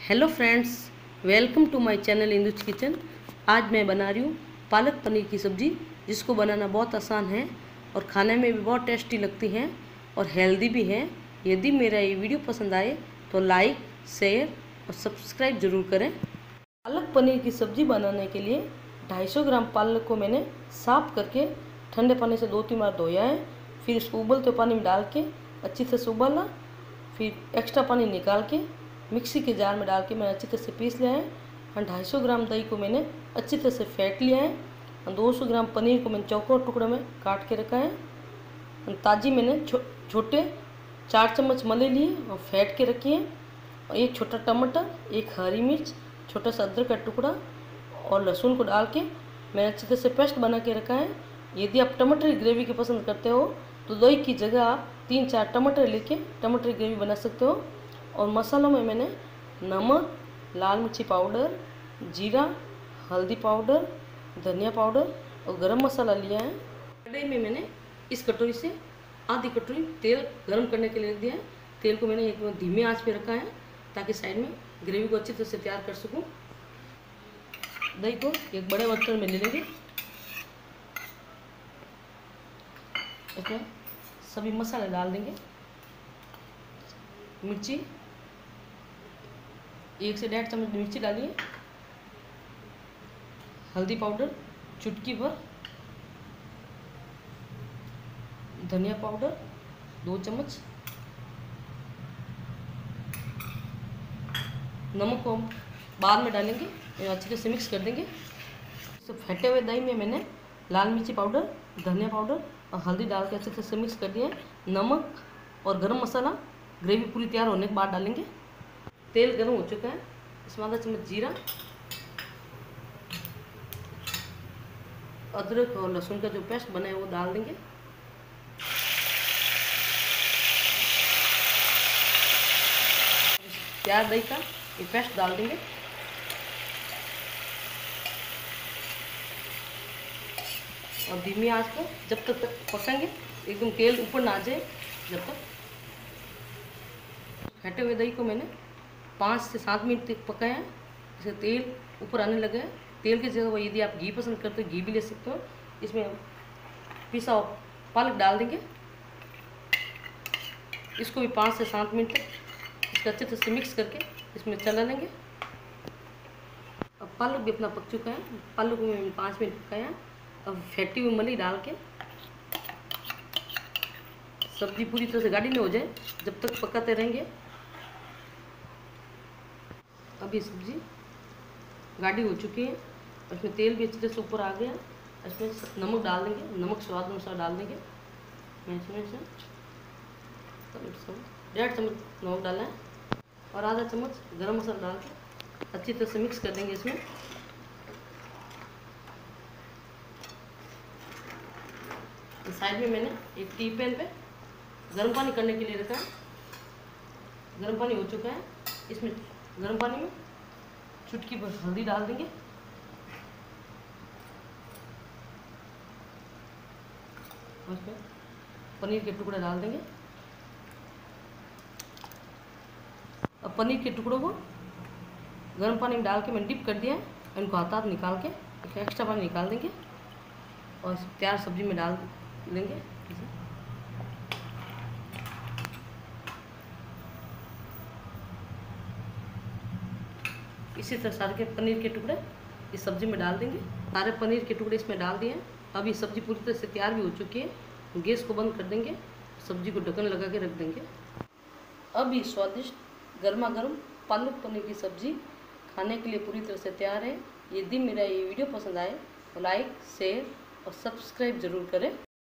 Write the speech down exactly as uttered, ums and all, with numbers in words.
Hello friends, welcome to my channel Indu's kitchen. आज मैं बना रही हूँ पालक पनीर की सब्ज़ी, जिसको बनाना बहुत आसान है और खाने में भी बहुत टेस्टी लगती है और हेल्दी भी है। यदि मेरा ये वीडियो पसंद आए तो लाइक, शेयर और सब्सक्राइब ज़रूर करें। पालक पनीर की सब्ज़ी बनाने के लिए दो सौ पचास ग्राम पालक को मैंने साफ़ करके ठंडे पानी से दो तीन बार धोया है। फिर इसको उबलते पानी में डाल के अच्छी तरह से उबाला। फिर एक्स्ट्रा पानी निकाल के मिक्सी के जार में डाल के मैंने अच्छी तरह से पीस लिया है। और दो सौ ग्राम दही को मैंने अच्छी तरह से फेंट लिया है। और दो सौ ग्राम पनीर को मैंने चौकोर टुकड़े में काट के रखा है। और ताज़ी मैंने छो, छोटे चार चम्मच मले लिए और फेंट के रखी है। और एक छोटा टमाटर, एक हरी मिर्च, छोटा सा अदरक का टुकड़ा और लहसुन को डाल के मैंने अच्छी तरह से पेस्ट बना के रखा है। यदि आप टमाटर की ग्रेवी की पसंद करते हो तो दही की जगह आप तीन चार टमाटर लेके टमाटर की ग्रेवी बना सकते हो। और मसालों में मैंने नमक, लाल मिर्ची पाउडर, जीरा, हल्दी पाउडर, धनिया पाउडर और गरम मसाला लिया है। कढ़ाई में मैंने इस कटोरी से आधी कटोरी तेल गरम करने के लिए रख दिया है। तेल को मैंने एक धीमे आंच पे रखा है ताकि साइड में ग्रेवी को अच्छी तरह से तैयार कर सकूं। दही को एक बड़े बर्तन में ले लेंगे। इसमें सभी मसाले डाल देंगे। मिर्ची एक से डेढ़ चम्मच मिर्ची डालिए। हल्दी पाउडर चुटकी भर, धनिया पाउडर दो चम्मच, नमक को हम बाद में डालेंगे। अच्छी तरह से मिक्स कर देंगे। तो फेंटे हुए दही में मैंने लाल मिर्ची पाउडर, धनिया पाउडर और हल्दी डाल के अच्छी तरह से मिक्स कर दिया है। नमक और गरम मसाला ग्रेवी पूरी तैयार होने के बाद डालेंगे। तेल गर्म हो चुका है, इसमें आधा चम्मच जीरा, अदरक और लहसुन का जो पेस्ट बना है वो डाल देंगे। तैयार दही का ये पेस्ट डाल देंगे और धीमी आंच पर जब तक पकाएंगे एकदम तेल ऊपर ना आ जाए जब तक। फेंटे हुए दही को मैंने पाँच से सात मिनट तक पकाया है। इससे तेल ऊपर आने लगा है। तेल की जगह यदि आप घी पसंद करते हो घी भी ले सकते हो। इसमें पिसा हुआ पालक डाल देंगे। इसको भी पाँच से सात मिनट तक इसको अच्छे तरह से मिक्स करके इसमें चला लेंगे। अब पालक भी अपना पक चुका है। पालक को मैंने पाँच मिनट पकाया। अब फेंटी हुई मली डाल के सब्जी पूरी तरह से गाढ़ी में हो जाए जब तक पकाते रहेंगे। अभी सब्जी गाढ़ी हो चुकी है। इसमें तेल भी अच्छी तरह से ऊपर आ गया। इसमें नमक डाल देंगे, नमक स्वाद अनुसार डाल देंगे। मैं इसमें से डेढ़ चम्मच नमक डाला है और आधा चम्मच गरम मसाला डाल के अच्छी तरह से मिक्स कर देंगे। इसमें साइड में मैंने एक टी पैन पे गर्म पानी करने के लिए रखा है। गर्म पानी हो चुका है। इसमें गर्म पानी में चुटकी भर हल्दी डाल देंगे। उसमें पनीर के टुकड़े डाल देंगे। अब पनीर के टुकड़ों को गर्म पानी में डाल के मैंने डिप कर दिया है। इनको हाथ हाथ निकाल के एक एक्स्ट्रा पानी निकाल देंगे और तैयार सब्जी में डाल देंगे। इसी तरह सारे के पनीर के टुकड़े इस सब्जी में डाल देंगे। सारे पनीर के टुकड़े इसमें डाल दिए हैं। अब ये सब्जी पूरी तरह से तैयार भी हो चुकी है। गैस को बंद कर देंगे। सब्जी को ढक्कन लगा के रख देंगे। अब ये स्वादिष्ट गर्मा गर्म पालक पनीर की सब्जी खाने के लिए पूरी तरह से तैयार है। यदि मेरा ये वीडियो पसंद आए तो लाइक, शेयर और सब्सक्राइब ज़रूर करें।